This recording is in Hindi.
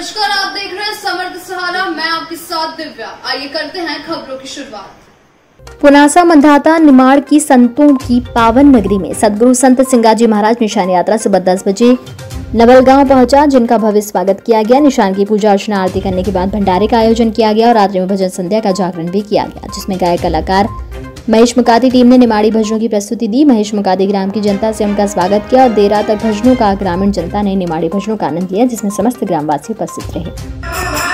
नमस्कार, आप देख रहे हैं समर्थ सहारा। मैं आपके साथ दिव्या। आइए करते हैं खबरों की शुरुआत। पुनासा मंधाता निमाड़ की संतों की पावन नगरी में सदगुरु संत सिंगाजी महाराज निशान यात्रा सुबह 10 बजे नवलगांव पहुंचा, जिनका भव्य स्वागत किया गया। निशान की पूजा अर्चना आरती करने के बाद भंडारे का आयोजन किया गया और रात्रि में भजन संध्या का जागरण भी किया गया, जिसमें गायक कलाकार महेश मुकाती टीम ने निमाड़ी भजनों की प्रस्तुति दी। महेश मुकाती ग्राम की जनता से उनका स्वागत किया और देर रात तक भजनों का ग्रामीण जनता ने निमाड़ी भजनों का आनंद लिया, जिसमें समस्त ग्रामवासी उपस्थित रहे।